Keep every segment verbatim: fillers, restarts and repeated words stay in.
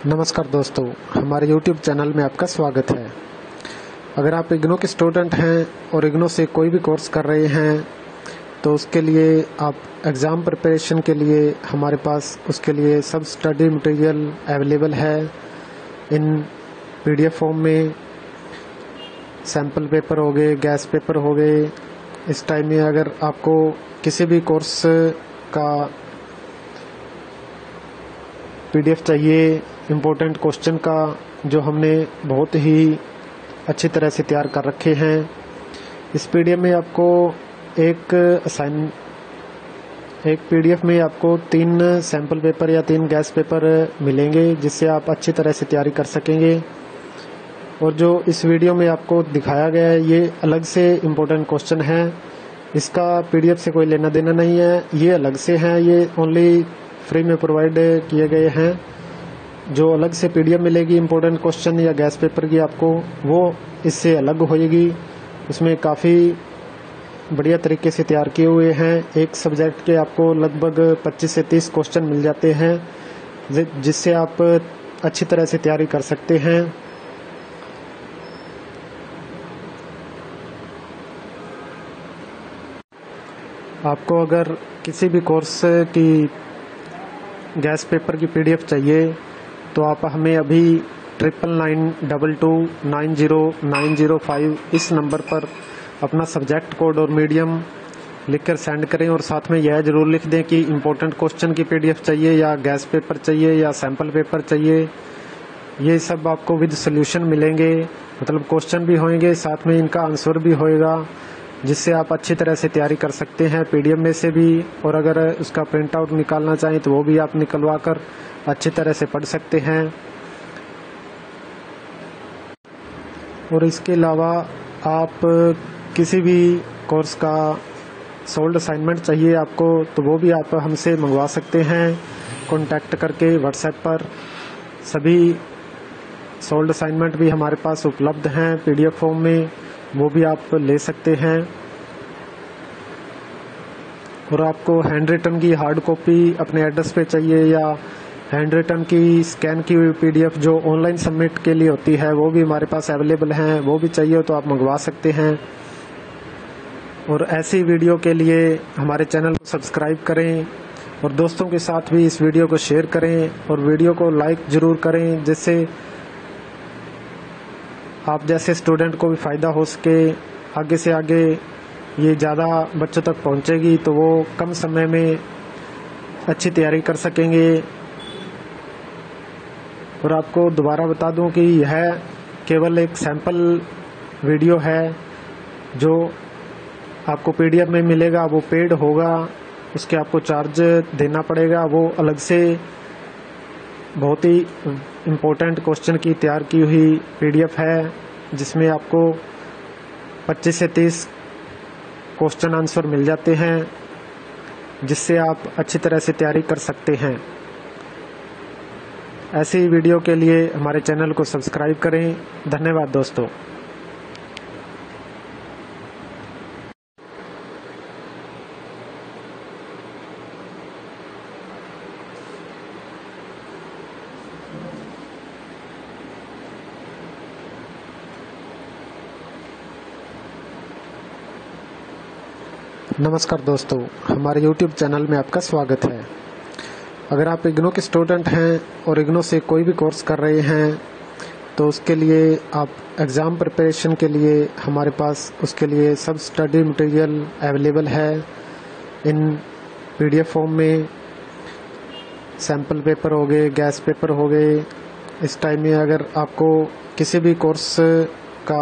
नमस्कार दोस्तों, हमारे यूट्यूब चैनल में आपका स्वागत है। अगर आप इग्नो के स्टूडेंट हैं और इग्नो से कोई भी कोर्स कर रहे हैं तो उसके लिए आप एग्ज़ाम प्रिपरेशन के लिए हमारे पास उसके लिए सब स्टडी मटेरियल अवेलेबल है इन पीडीएफ फॉर्म में। सैम्पल पेपर हो गए, गैस पेपर हो गए। इस टाइम में अगर आपको किसी भी कोर्स का पीडीएफ चाहिए इम्पोर्टेंट क्वेश्चन का, जो हमने बहुत ही अच्छी तरह से तैयार कर रखे हैं, इस पीडीएफ में आपको एक असाइन एक पीडीएफ में आपको तीन सैम्पल पेपर या तीन गैस पेपर मिलेंगे, जिससे आप अच्छी तरह से तैयारी कर सकेंगे। और जो इस वीडियो में आपको दिखाया गया है ये अलग से इम्पोर्टेंट क्वेश्चन है, इसका पीडीएफ से कोई लेना देना नहीं है, ये अलग से हैं, ये ओनली फ्री में प्रोवाइड किए गए हैं। जो अलग से पीडीएफ मिलेगी इम्पोर्टेंट क्वेश्चन या गैस पेपर की आपको, वो इससे अलग होएगी। उसमें काफ़ी बढ़िया तरीके से तैयार किए हुए हैं। एक सब्जेक्ट के आपको लगभग पच्चीस से तीस क्वेश्चन मिल जाते हैं, जिससे आप अच्छी तरह से तैयारी कर सकते हैं। आपको अगर किसी भी कोर्स की गैस पेपर की पीडीएफ चाहिए तो आप हमें अभी triple nine double two nine zero nine zero five इस नंबर पर अपना सब्जेक्ट कोड और मीडियम लिखकर सेंड करें, और साथ में यह जरूर लिख दें कि इम्पोर्टेंट क्वेश्चन की पीडीएफ चाहिए या गैस पेपर चाहिए या सैम्पल पेपर चाहिए। ये सब आपको विद सोल्यूशन मिलेंगे, मतलब क्वेश्चन भी होंगे, साथ में इनका आंसर भी होएगा, जिससे आप अच्छी तरह से तैयारी कर सकते हैं पीडीएफ में से भी। और अगर उसका प्रिंट आउट निकालना चाहें तो वो भी आप निकलवा कर अच्छी तरह से पढ़ सकते हैं। और इसके अलावा आप किसी भी कोर्स का सोल्ड असाइनमेंट चाहिए आपको तो वो भी आप हमसे मंगवा सकते हैं कॉन्टैक्ट करके व्हाट्सएप पर। सभी सोल्ड असाइनमेंट भी हमारे पास उपलब्ध हैं पीडीएफ फॉर्म में, वो भी आप ले सकते हैं। और आपको हैंड रिटन की हार्ड कॉपी अपने एड्रेस पे चाहिए या हैंड रिटन की स्कैन की हुई पीडीएफ जो ऑनलाइन सबमिट के लिए होती है, वो भी हमारे पास अवेलेबल हैं, वो भी चाहिए तो आप मंगवा सकते हैं। और ऐसी वीडियो के लिए हमारे चैनल को सब्सक्राइब करें और दोस्तों के साथ भी इस वीडियो को शेयर करें और वीडियो को लाइक ज़रूर करें, जिससे आप जैसे स्टूडेंट को भी फ़ायदा हो सके। आगे से आगे ये ज़्यादा बच्चों तक पहुंचेगी तो वो कम समय में अच्छी तैयारी कर सकेंगे। और आपको दोबारा बता दूं कि यह केवल एक सैंपल वीडियो है, जो आपको पीडीएफ में मिलेगा वो पेड होगा, उसके आपको चार्ज देना पड़ेगा। वो अलग से बहुत ही इम्पोर्टेंट क्वेश्चन की तैयार की हुई पीडीएफ है, जिसमें आपको पच्चीस से तीस क्वेश्चन आंसर मिल जाते हैं, जिससे आप अच्छी तरह से तैयारी कर सकते हैं। ऐसी वीडियो के लिए हमारे चैनल को सब्सक्राइब करें। धन्यवाद दोस्तों। नमस्कार दोस्तों, हमारे यूट्यूब चैनल में आपका स्वागत है। अगर आप इग्नो के स्टूडेंट हैं और इग्नो से कोई भी कोर्स कर रहे हैं तो उसके लिए आप एग्ज़ाम प्रिपरेशन के लिए हमारे पास उसके लिए सब स्टडी मटेरियल अवेलेबल है इन पीडीएफ फॉर्म में। सैम्पल पेपर हो गए, गैस पेपर हो गए। इस टाइम में अगर आपको किसी भी कोर्स का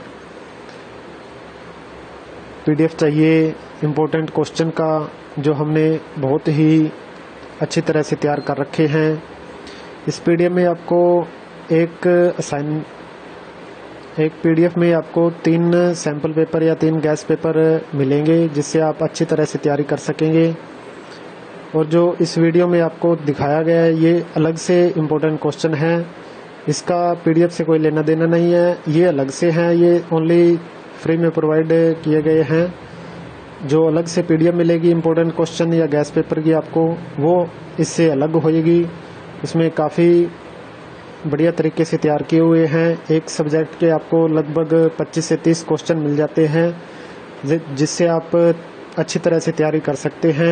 पीडीएफ चाहिए इम्पोर्टेंट क्वेश्चन का, जो हमने बहुत ही अच्छी तरह से तैयार कर रखे हैं, इस पीडीएफ में आपको एक असाइन एक पीडीएफ में आपको तीन सैम्पल पेपर या तीन गैस पेपर मिलेंगे, जिससे आप अच्छी तरह से तैयारी कर सकेंगे। और जो इस वीडियो में आपको दिखाया गया है ये अलग से इम्पोर्टेंट क्वेश्चन है, इसका पीडीएफ से कोई लेना देना नहीं है, ये अलग से हैं, ये ओनली फ्री में प्रोवाइड किए गए हैं। जो अलग से पीडीएफ मिलेगी इम्पोर्टेंट क्वेश्चन या गैस पेपर की आपको, वो इससे अलग होएगी। उसमें काफ़ी बढ़िया तरीके से तैयार किए हुए हैं। एक सब्जेक्ट के आपको लगभग पच्चीस से तीस क्वेश्चन मिल जाते हैं, जिससे आप अच्छी तरह से तैयारी कर सकते हैं।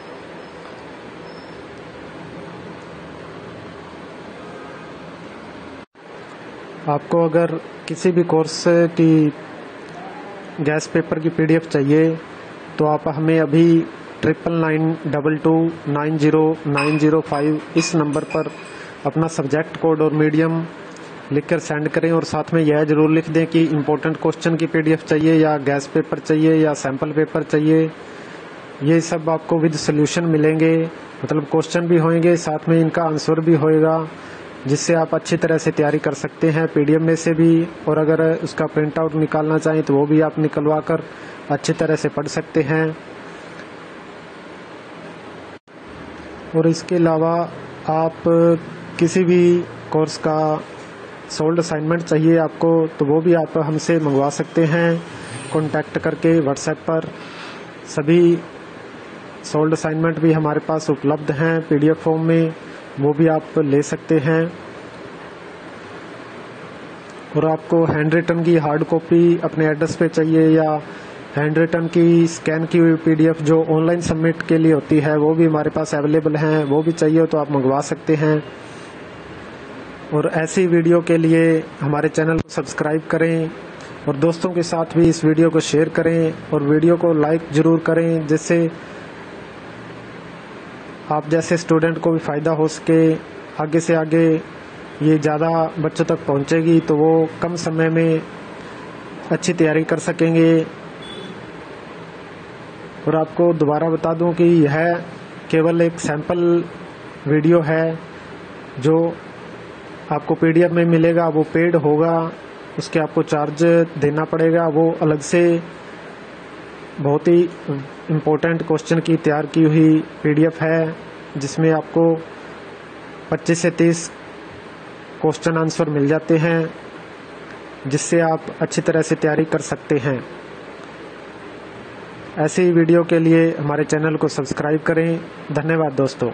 आपको अगर किसी भी कोर्स की गैस पेपर की पीडीएफ चाहिए तो आप हमें अभी triple nine double two nine zero nine zero five इस नंबर पर अपना सब्जेक्ट कोड और मीडियम लिखकर सेंड करें, और साथ में यह जरूर लिख दें कि इम्पोर्टेंट क्वेश्चन की पीडीएफ चाहिए या गैस पेपर चाहिए या सैम्पल पेपर चाहिए। ये सब आपको विद सोल्यूशन मिलेंगे, मतलब क्वेश्चन भी होंगे, साथ में इनका आंसर भी होएगा, जिससे आप अच्छी तरह से तैयारी कर सकते हैं पीडीएफ में से भी। और अगर उसका प्रिंट आउट निकालना चाहें तो वो भी आप निकलवा कर अच्छी तरह से पढ़ सकते हैं। और इसके अलावा आप किसी भी कोर्स का सोल्ड असाइनमेंट चाहिए आपको तो वो भी आप हमसे मंगवा सकते हैं कॉन्टैक्ट करके व्हाट्सएप पर। सभी सोल्ड असाइनमेंट भी हमारे पास उपलब्ध हैं पीडीएफ फॉर्म में, वो भी आप ले सकते हैं। और आपको हैंड रिटन की हार्ड कॉपी अपने एड्रेस पे चाहिए या हैंड रिटन की स्कैन की हुई पीडीएफ जो ऑनलाइन सबमिट के लिए होती है वो भी हमारे पास अवेलेबल हैं, वो भी चाहिए तो आप मंगवा सकते हैं। और ऐसी वीडियो के लिए हमारे चैनल को सब्सक्राइब करें और दोस्तों के साथ भी इस वीडियो को शेयर करें और वीडियो को लाइक ज़रूर करें, जिससे आप जैसे स्टूडेंट को भी फ़ायदा हो सके। आगे से आगे ये ज़्यादा बच्चों तक पहुंचेगी तो वो कम समय में अच्छी तैयारी कर सकेंगे। और आपको दोबारा बता दूं कि यह केवल एक सैंपल वीडियो है, जो आपको पीडीएफ में मिलेगा वो पेड होगा, उसके आपको चार्ज देना पड़ेगा। वो अलग से बहुत ही इम्पोर्टेंट क्वेश्चन की तैयार की हुई पीडीएफ है, जिसमें आपको पच्चीस से तीस क्वेश्चन आंसर मिल जाते हैं, जिससे आप अच्छी तरह से तैयारी कर सकते हैं। ऐसी वीडियो के लिए हमारे चैनल को सब्सक्राइब करें। धन्यवाद दोस्तों।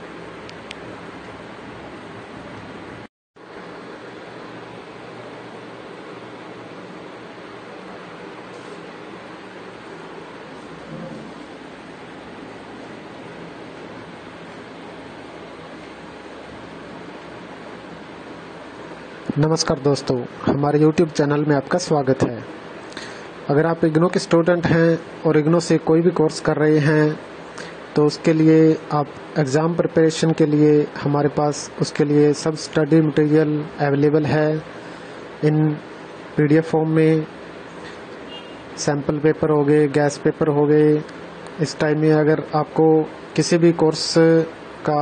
नमस्कार दोस्तों, हमारे यूट्यूब चैनल में आपका स्वागत है। अगर आप इग्नो के स्टूडेंट हैं और इग्नो से कोई भी कोर्स कर रहे हैं तो उसके लिए आप एग्ज़ाम प्रिपरेशन के लिए हमारे पास उसके लिए सब स्टडी मटेरियल अवेलेबल है इन पीडीएफ फॉर्म में। सैम्पल पेपर हो गए, गैस पेपर हो गए। इस टाइम में अगर आपको किसी भी कोर्स का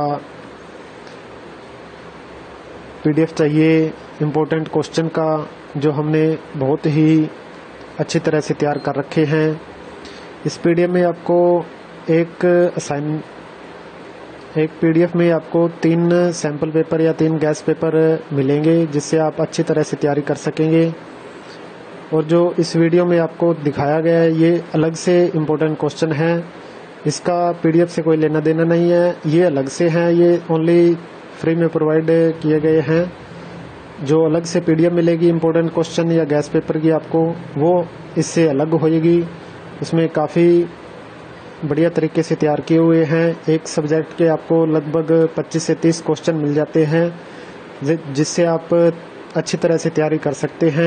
पीडीएफ चाहिए इम्पोर्टेंट क्वेश्चन का, जो हमने बहुत ही अच्छी तरह से तैयार कर रखे हैं, इस पीडीएफ में आपको एक असाइन एक पीडीएफ में आपको तीन सैम्पल पेपर या तीन गैस पेपर मिलेंगे, जिससे आप अच्छी तरह से तैयारी कर सकेंगे। और जो इस वीडियो में आपको दिखाया गया है ये अलग से इम्पोर्टेंट क्वेश्चन है, इसका पीडीएफ से कोई लेना देना नहीं है, ये अलग से हैं, ये ओनली फ्री में प्रोवाइड किए गए हैं। जो अलग से पीडीएफ मिलेगी इम्पोर्टेंट क्वेश्चन या गैस पेपर की आपको, वो इससे अलग होएगी। उसमें काफ़ी बढ़िया तरीके से तैयार किए हुए हैं। एक सब्जेक्ट के आपको लगभग पच्चीस से तीस क्वेश्चन मिल जाते हैं, जिससे आप अच्छी तरह से तैयारी कर सकते हैं।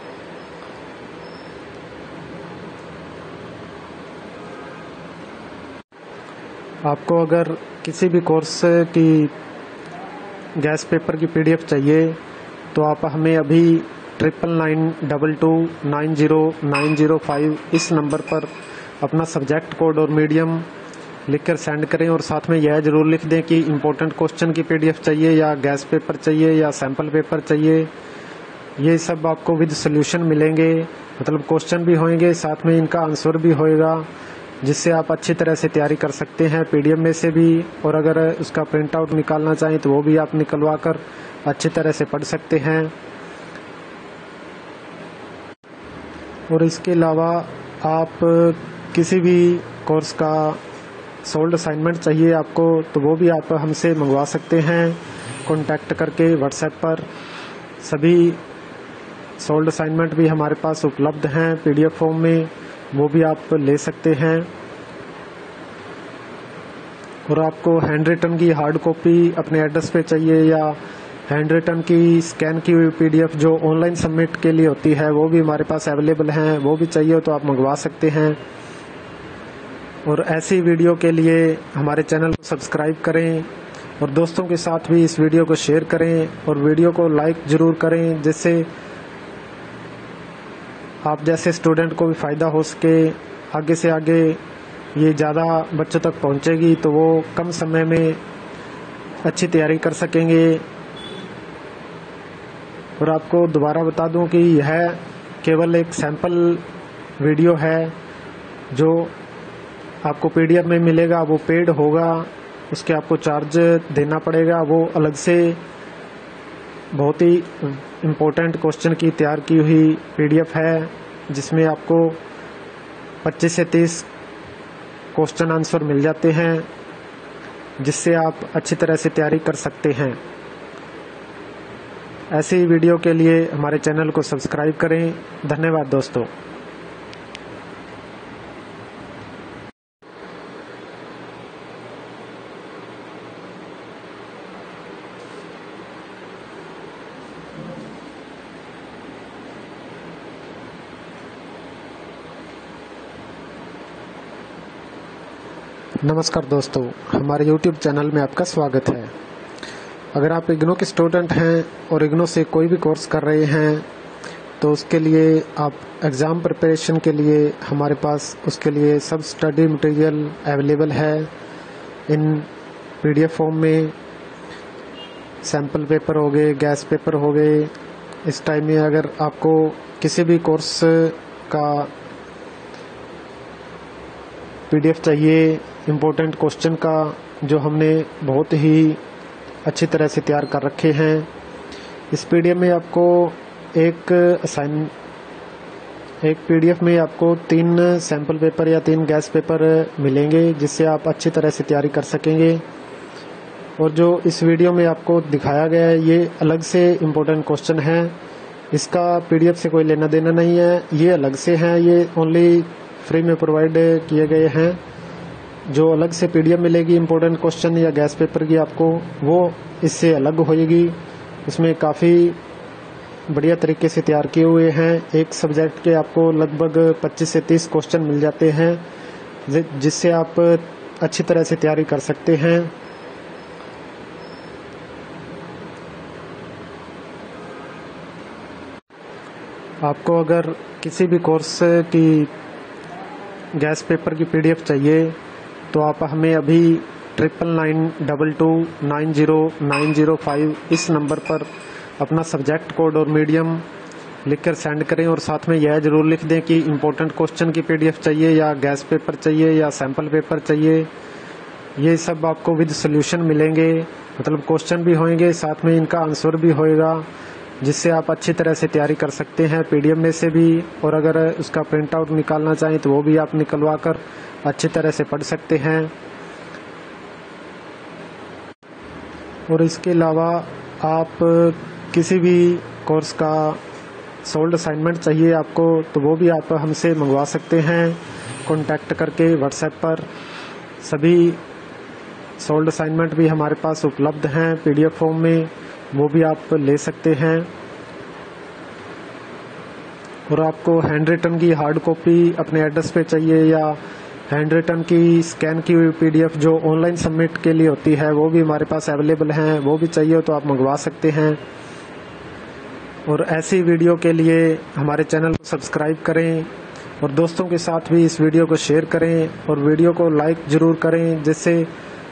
आपको अगर किसी भी कोर्स की गैस पेपर की पीडीएफ चाहिए तो आप हमें अभी triple nine double two nine zero nine zero five इस नंबर पर अपना सब्जेक्ट कोड और मीडियम लिखकर सेंड करें, और साथ में यह जरूर लिख दें कि इम्पोर्टेंट क्वेश्चन की पीडीएफ चाहिए या गैस पेपर चाहिए या सैम्पल पेपर चाहिए। ये सब आपको विद सोल्यूशन मिलेंगे, मतलब क्वेश्चन भी होंगे, साथ में इनका आंसर भी होएगा, जिससे आप अच्छी तरह से तैयारी कर सकते हैं पीडीएफ में से भी। और अगर उसका प्रिंट आउट निकालना चाहें तो वो भी आप निकलवा कर अच्छी तरह से पढ़ सकते हैं। और इसके अलावा आप किसी भी कोर्स का सोल्ड असाइनमेंट चाहिए आपको तो वो भी आप हमसे मंगवा सकते हैं कांटेक्ट करके व्हाट्सएप पर। सभी सोल्ड असाइनमेंट भी हमारे पास उपलब्ध हैं पीडीएफ फॉर्म में, वो भी आप ले सकते हैं। और आपको हैंड रिटन की हार्ड कॉपी अपने एड्रेस पे चाहिए या हैंड रिटन की स्कैन की हुई पीडीएफ जो ऑनलाइन सबमिट के लिए होती है, वो भी हमारे पास अवेलेबल हैं। वो भी चाहिए तो आप मंगवा सकते हैं। और ऐसी वीडियो के लिए हमारे चैनल को सब्सक्राइब करें और दोस्तों के साथ भी इस वीडियो को शेयर करें और वीडियो को लाइक ज़रूर करें, जिससे आप जैसे स्टूडेंट को भी फ़ायदा हो सके। आगे से आगे ये ज़्यादा बच्चों तक पहुंचेगी तो वो कम समय में अच्छी तैयारी कर सकेंगे। और आपको दोबारा बता दूं कि यह केवल एक सैंपल वीडियो है। जो आपको पीडीएफ में मिलेगा वो पेड होगा, उसके आपको चार्ज देना पड़ेगा। वो अलग से बहुत ही इम्पोर्टेंट क्वेश्चन की तैयार की हुई पीडीएफ है, जिसमें आपको पच्चीस से तीस क्वेश्चन आंसर मिल जाते हैं, जिससे आप अच्छी तरह से तैयारी कर सकते हैं। ऐसी वीडियो के लिए हमारे चैनल को सब्सक्राइब करें। धन्यवाद दोस्तों। नमस्कार दोस्तों, हमारे यूट्यूब चैनल में आपका स्वागत है। अगर आप इग्नो के स्टूडेंट हैं और इग्नो से कोई भी कोर्स कर रहे हैं तो उसके लिए आप एग्ज़ाम प्रिपरेशन के लिए हमारे पास उसके लिए सब स्टडी मटेरियल अवेलेबल है इन पीडीएफ फॉर्म में। सैम्पल पेपर हो गए, गैस पेपर हो गए। इस टाइम में अगर आपको किसी भी कोर्स का पीडीएफ चाहिए इम्पोर्टेंट क्वेश्चन का, जो हमने बहुत ही अच्छी तरह से तैयार कर रखे हैं, इस पीडीएफ में आपको एक असाइन एक पीडीएफ में आपको तीन सैंपल पेपर या तीन गैस पेपर मिलेंगे, जिससे आप अच्छी तरह से तैयारी कर सकेंगे। और जो इस वीडियो में आपको दिखाया गया है ये अलग से इम्पोर्टेंट क्वेश्चन है, इसका पीडीएफ से कोई लेना देना नहीं है, ये अलग से हैं। ये ओनली फ्री में प्रोवाइड किए गए हैं। जो अलग से पीडीएफ मिलेगी इम्पोर्टेंट क्वेश्चन या गैस पेपर की आपको, वो इससे अलग होएगी। उसमें काफ़ी बढ़िया तरीके से तैयार किए हुए हैं। एक सब्जेक्ट के आपको लगभग पच्चीस से तीस क्वेश्चन मिल जाते हैं, जिससे आप अच्छी तरह से तैयारी कर सकते हैं। आपको अगर किसी भी कोर्स की गैस पेपर की पीडीएफ चाहिए तो आप हमें अभी triple nine double two nine zero nine zero five इस नंबर पर अपना सब्जेक्ट कोड और मीडियम लिखकर सेंड करें। और साथ में यह जरूर लिख दें कि इम्पोर्टेंट क्वेश्चन की पीडीएफ चाहिए या गैस पेपर चाहिए या सैंपल पेपर चाहिए। ये सब आपको विद सोल्यूशन मिलेंगे, मतलब क्वेश्चन भी होंगे, साथ में इनका आंसर भी होएगा, जिससे आप अच्छी तरह से तैयारी कर सकते हैं पीडीएफ में से भी। और अगर उसका प्रिंट आउट निकालना चाहें तो वो भी आप निकलवा कर अच्छी तरह से पढ़ सकते हैं। और इसके अलावा आप किसी भी कोर्स का सोल्ड असाइनमेंट चाहिए आपको तो वो भी आप हमसे मंगवा सकते हैं कांटेक्ट करके व्हाट्सएप पर। सभी सोल्ड असाइनमेंट भी हमारे पास उपलब्ध हैं पीडीएफ फॉर्म में, वो भी आप ले सकते हैं। और आपको हैंड रिटन की हार्ड कॉपी अपने एड्रेस पे चाहिए या हैंड रिटन की स्कैन की हुई पीडीएफ जो ऑनलाइन सबमिट के लिए होती है, वो भी हमारे पास अवेलेबल हैं। वो भी चाहिए तो आप मंगवा सकते हैं। और ऐसी वीडियो के लिए हमारे चैनल को सब्सक्राइब करें और दोस्तों के साथ भी इस वीडियो को शेयर करें और वीडियो को लाइक ज़रूर करें, जिससे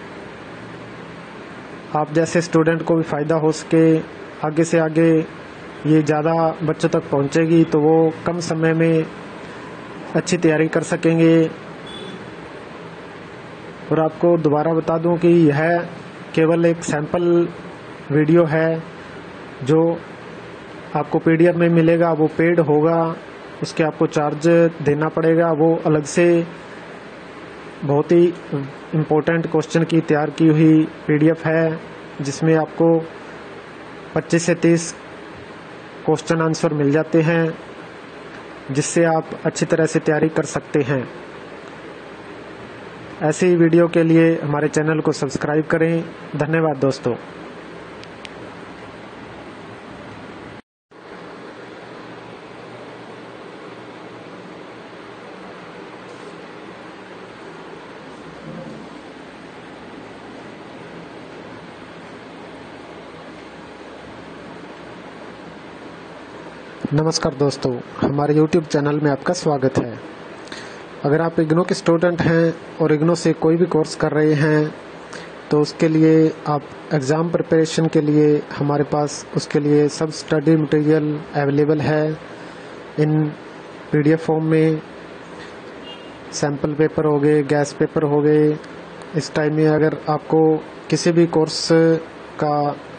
आप जैसे स्टूडेंट को भी फ़ायदा हो सके। आगे से आगे ये ज़्यादा बच्चों तक पहुंचेगी तो वो कम समय में अच्छी तैयारी कर सकेंगे। और आपको दोबारा बता दूं कि यह केवल एक सैंपल वीडियो है। जो आपको पीडीएफ में मिलेगा वो पेड होगा, उसके आपको चार्ज देना पड़ेगा। वो अलग से बहुत ही इम्पोर्टेंट क्वेश्चन की तैयार की हुई पीडीएफ है, जिसमें आपको पच्चीस से तीस क्वेश्चन आंसर मिल जाते हैं, जिससे आप अच्छी तरह से तैयारी कर सकते हैं। ऐसी ही वीडियो के लिए हमारे चैनल को सब्सक्राइब करें। धन्यवाद दोस्तों। नमस्कार दोस्तों, हमारे यूट्यूब चैनल में आपका स्वागत है। अगर आप इग्नो के स्टूडेंट हैं और इग्नो से कोई भी कोर्स कर रहे हैं तो उसके लिए आप एग्ज़ाम प्रिपरेशन के लिए हमारे पास उसके लिए सब स्टडी मटेरियल अवेलेबल है इन पीडीएफ फॉर्म में। सैम्पल पेपर हो गए, गैस पेपर हो गए। इस टाइम में अगर आपको किसी भी कोर्स का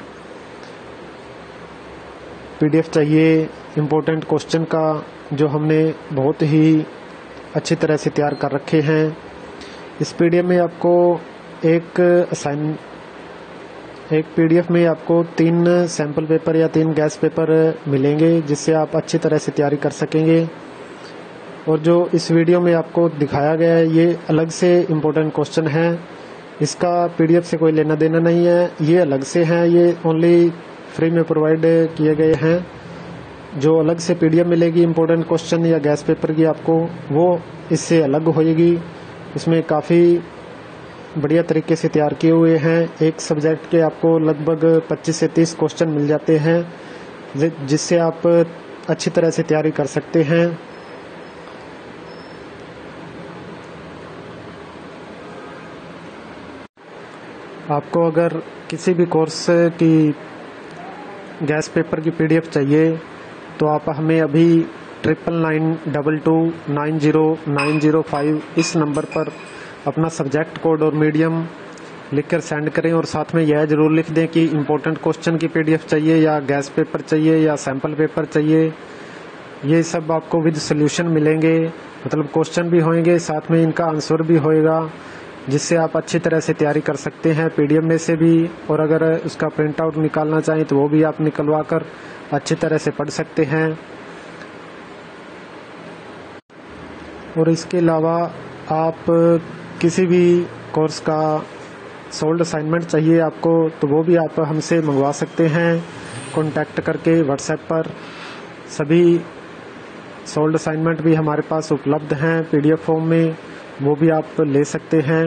पीडीएफ चाहिए इम्पोर्टेंट क्वेश्चन का, जो हमने बहुत ही अच्छी तरह से तैयार कर रखे हैं, इस पीडीएफ में आपको एक असाइन एक पीडीएफ में आपको तीन सैम्पल पेपर या तीन गैस पेपर मिलेंगे, जिससे आप अच्छी तरह से तैयारी कर सकेंगे। और जो इस वीडियो में आपको दिखाया गया है ये अलग से इम्पोर्टेंट क्वेश्चन है, इसका पीडीएफ से कोई लेना देना नहीं है, ये अलग से हैं, ये ओनली फ्री में प्रोवाइड किए गए हैं। जो अलग से पीडीएफ मिलेगी इम्पोर्टेंट क्वेश्चन या गैस पेपर की आपको, वो इससे अलग होएगी। इसमें काफ़ी बढ़िया तरीके से तैयार किए हुए हैं। एक सब्जेक्ट के आपको लगभग पच्चीस से तीस क्वेश्चन मिल जाते हैं, जिससे आप अच्छी तरह से तैयारी कर सकते हैं। आपको अगर किसी भी कोर्स की गैस पेपर की पीडीएफ चाहिए तो आप हमें अभी triple nine double two nine zero nine zero five इस नंबर पर अपना सब्जेक्ट कोड और मीडियम लिखकर सेंड करें, और साथ में यह जरूर लिख दें कि इम्पोर्टेंट क्वेश्चन की पीडीएफ चाहिए या गैस पेपर चाहिए या सैम्पल पेपर चाहिए। ये सब आपको विद सोल्यूशन मिलेंगे, मतलब क्वेश्चन भी होंगे, साथ में इनका आंसर भी होएगा, जिससे आप अच्छी तरह से तैयारी कर सकते हैं पीडीएफ में से भी। और अगर उसका प्रिंट आउट निकालना चाहें तो वो भी आप निकलवा कर अच्छी तरह से पढ़ सकते हैं। और इसके अलावा आप किसी भी कोर्स का सोल्ड असाइनमेंट चाहिए आपको तो वो भी आप हमसे मंगवा सकते हैं कॉन्टैक्ट करके व्हाट्सएप पर। सभी सोल्ड असाइनमेंट भी हमारे पास उपलब्ध हैं पीडीएफ फॉर्म में, वो भी आप ले सकते हैं।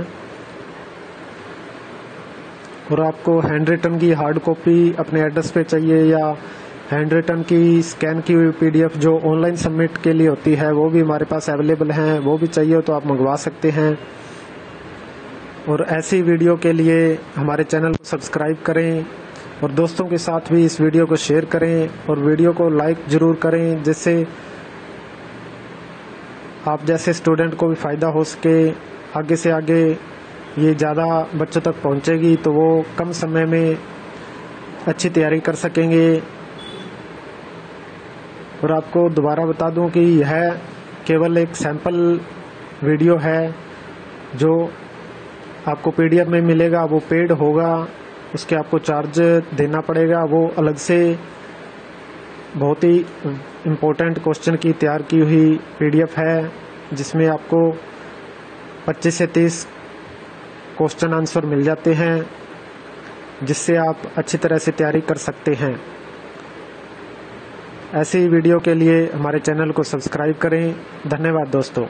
और आपको हैंड रिटन की हार्ड कॉपी अपने एड्रेस पे चाहिए या हैंड रिटन की स्कैन की हुई पीडीएफ जो ऑनलाइन सबमिट के लिए होती है, वो भी हमारे पास अवेलेबल हैं, वो भी चाहिए तो आप मंगवा सकते हैं। और ऐसी वीडियो के लिए हमारे चैनल को सब्सक्राइब करें और दोस्तों के साथ भी इस वीडियो को शेयर करें और वीडियो को लाइक ज़रूर करें, जिससे आप जैसे स्टूडेंट को भी फ़ायदा हो सके। आगे से आगे ये ज़्यादा बच्चों तक पहुंचेगी तो वो कम समय में अच्छी तैयारी कर सकेंगे। और आपको दोबारा बता दूं कि यह केवल एक सैंपल वीडियो है, जो आपको पीडीएफ में मिलेगा वो पेड होगा, उसके आपको चार्ज देना पड़ेगा। वो अलग से बहुत ही इम्पोर्टेंट क्वेश्चन की तैयार की हुई पीडीएफ है, जिसमें आपको पच्चीस से तीस क्वेश्चन आंसर मिल जाते हैं, जिससे आप अच्छी तरह से तैयारी कर सकते हैं। ऐसी ही वीडियो के लिए हमारे चैनल को सब्सक्राइब करें। धन्यवाद दोस्तों।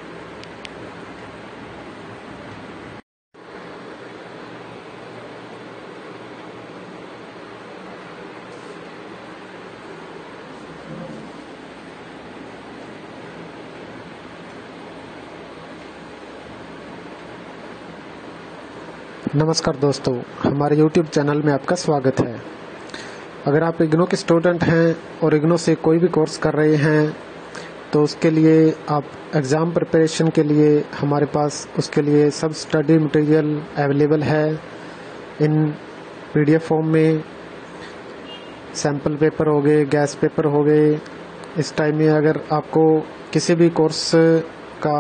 नमस्कार दोस्तों, हमारे यूट्यूब चैनल में आपका स्वागत है। अगर आप इग्नो के स्टूडेंट हैं और इग्नो से कोई भी कोर्स कर रहे हैं तो उसके लिए आप एग्ज़ाम प्रिपरेशन के लिए हमारे पास उसके लिए सब स्टडी मटेरियल अवेलेबल है इन पीडीएफ फॉर्म में। सैम्पल पेपर हो गए, गैस पेपर हो गए। इस टाइम में अगर आपको किसी भी कोर्स का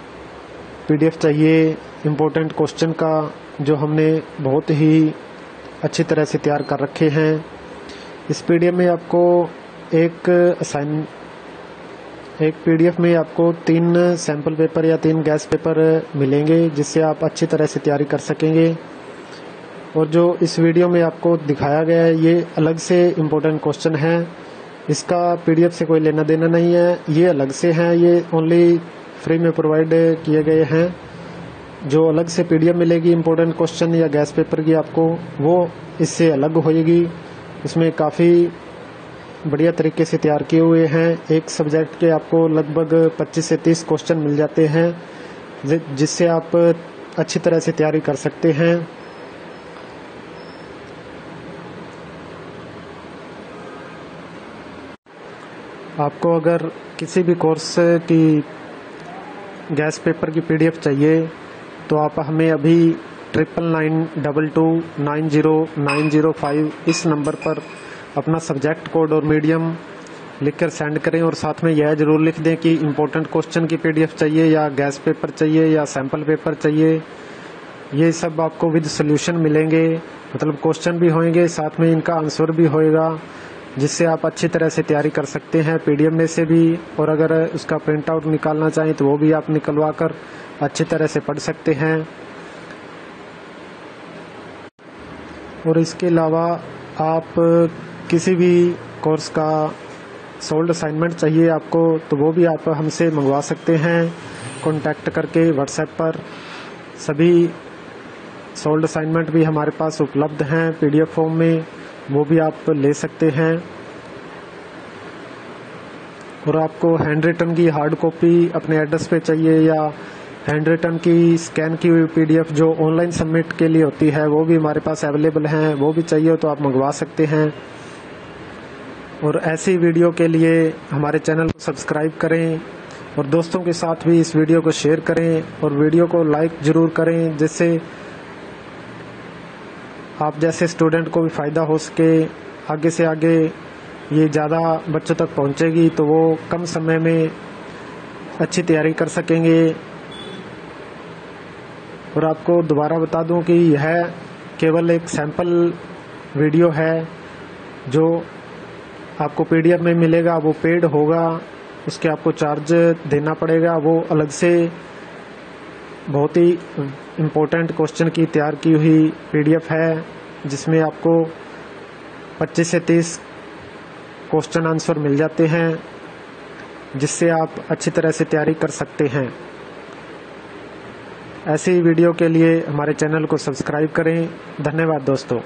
पीडीएफ चाहिए इम्पोर्टेंट क्वेश्चन का, जो हमने बहुत ही अच्छी तरह से तैयार कर रखे हैं। इस पीडीएफ में आपको एक असाइन एक पीडीएफ में आपको तीन सैंपल पेपर या तीन गैस पेपर मिलेंगे, जिससे आप अच्छी तरह से तैयारी कर सकेंगे। और जो इस वीडियो में आपको दिखाया गया है ये अलग से इम्पोर्टेंट क्वेश्चन है, इसका पीडीएफ से कोई लेना देना नहीं है, ये अलग से हैं, ये ओनली फ्री में प्रोवाइड किए गए हैं। जो अलग से पीडीएफ मिलेगी इम्पोर्टेंट क्वेश्चन या गैस पेपर की आपको, वो इससे अलग होएगी। उसमें काफ़ी बढ़िया तरीके से तैयार किए हुए हैं। एक सब्जेक्ट के आपको लगभग पच्चीस से तीस क्वेश्चन मिल जाते हैं, जिससे आप अच्छी तरह से तैयारी कर सकते हैं। आपको अगर किसी भी कोर्स की गैस पेपर की पीडीएफ चाहिए तो आप हमें अभी triple nine double two nine zero nine zero five इस नंबर पर अपना सब्जेक्ट कोड और मीडियम लिखकर सेंड करें, और साथ में यह जरूर लिख दें कि इम्पोर्टेंट क्वेश्चन की पीडीएफ चाहिए या गैस पेपर चाहिए या सैंपल पेपर चाहिए। ये सब आपको विद सोल्यूशन मिलेंगे, मतलब क्वेश्चन भी होंगे, साथ में इनका आंसर भी होएगा, जिससे आप अच्छी तरह से तैयारी कर सकते हैं पीडीएफ में से भी। और अगर उसका प्रिंट आउट निकालना चाहें तो वो भी आप निकलवा कर अच्छी तरह से पढ़ सकते हैं। और इसके अलावा आप किसी भी कोर्स का सोल्ड असाइनमेंट चाहिए आपको तो वो भी आप हमसे मंगवा सकते हैं कॉन्टैक्ट करके व्हाट्सएप पर। सभी सोल्ड असाइनमेंट भी हमारे पास उपलब्ध हैं पीडीएफ फॉर्म में, वो भी आप ले सकते हैं। और आपको हैंड रिटन की हार्ड कॉपी अपने एड्रेस पे चाहिए या हैंड रिटन की स्कैन की हुई पीडीएफ जो ऑनलाइन सबमिट के लिए होती है, वो भी हमारे पास अवेलेबल हैं, वो भी चाहिए तो आप मंगवा सकते हैं। और ऐसी वीडियो के लिए हमारे चैनल को सब्सक्राइब करें और दोस्तों के साथ भी इस वीडियो को शेयर करें और वीडियो को लाइक ज़रूर करें, जिससे आप जैसे स्टूडेंट को भी फ़ायदा हो सके। आगे से आगे ये ज़्यादा बच्चों तक पहुंचेगी तो वो कम समय में अच्छी तैयारी कर सकेंगे। और आपको दोबारा बता दूं कि यह केवल एक सैंपल वीडियो है, जो आपको पीडीएफ में मिलेगा वो पेड होगा, उसके आपको चार्ज देना पड़ेगा। वो अलग से बहुत ही इम्पोर्टेंट क्वेश्चन की तैयार की हुई पीडीएफ है, जिसमें आपको पच्चीस से तीस क्वेश्चन आंसर मिल जाते हैं, जिससे आप अच्छी तरह से तैयारी कर सकते हैं। ऐसी वीडियो के लिए हमारे चैनल को सब्सक्राइब करें। धन्यवाद दोस्तों।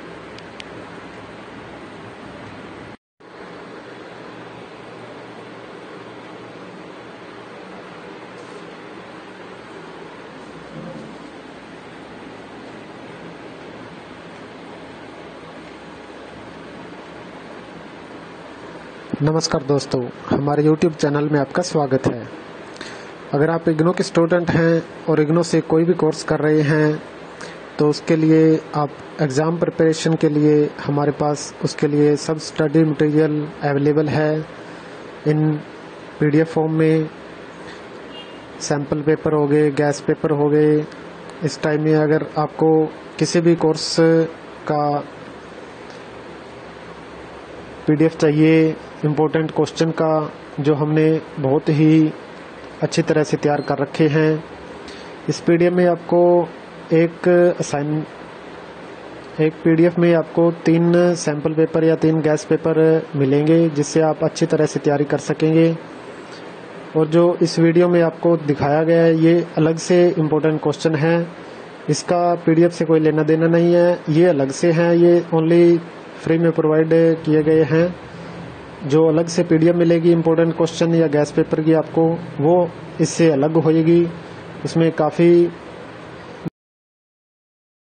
नमस्कार दोस्तों, हमारे यूट्यूब चैनल में आपका स्वागत है। अगर आप इग्नो के स्टूडेंट हैं और इग्नो से कोई भी कोर्स कर रहे हैं तो उसके लिए आप एग्ज़ाम प्रिपरेशन के लिए हमारे पास उसके लिए सब स्टडी मटेरियल अवेलेबल है इन पीडीएफ फॉर्म में। सैंपल पेपर हो गए, गैस पेपर हो गए। इस टाइम में अगर आपको किसी भी कोर्स का पीडीएफ चाहिए इम्पोर्टेंट क्वेश्चन का, जो हमने बहुत ही अच्छी तरह से तैयार कर रखे हैं, इस पीडीएफ में आपको एक असाइन एक पीडीएफ में आपको तीन सैंपल पेपर या तीन गैस पेपर मिलेंगे, जिससे आप अच्छी तरह से तैयारी कर सकेंगे। और जो इस वीडियो में आपको दिखाया गया है ये अलग से इम्पोर्टेंट क्वेश्चन है, इसका पीडीएफ से कोई लेना देना नहीं है, ये अलग से हैं, ये ओनली फ्री में प्रोवाइड किए गए हैं। जो अलग से पीडीएफ मिलेगी इम्पोर्टेंट क्वेश्चन या गैस पेपर की आपको, वो इससे अलग होएगी। उसमें काफ़ी